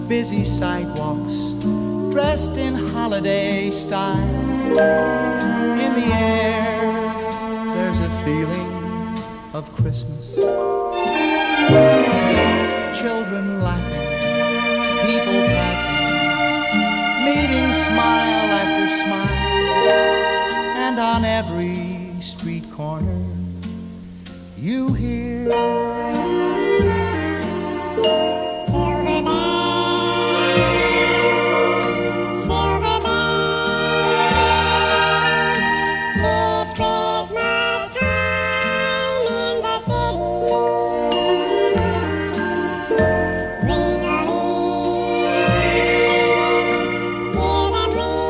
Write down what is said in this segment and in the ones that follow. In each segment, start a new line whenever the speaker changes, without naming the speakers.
busy sidewalks, dressed in holiday style. In the air, there's a feeling of Christmas. Children laughing, people passing, meeting smile after smile. And on every street corner, you hear silver bells, silver bells. It's Christmas time in the city. Ring-a-ling, hear them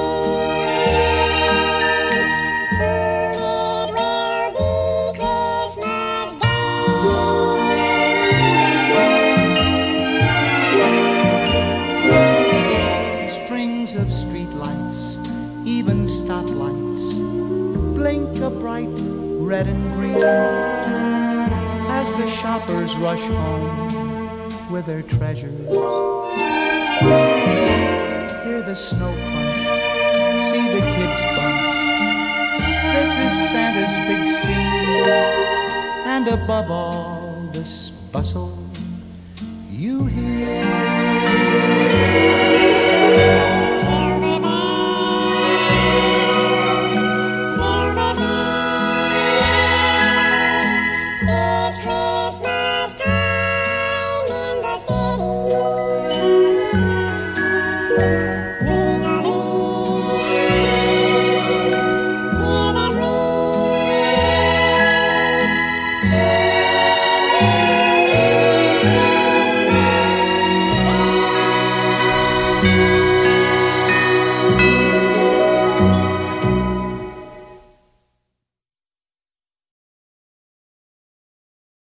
ring. Soon it will be Christmas Day. Strings of streetlights, even stoplights, blink a bright red and green as the shoppers rush home with their treasures. Hear the snow crunch, see the kids bunch. This is Santa's big scene, and above all this bustle,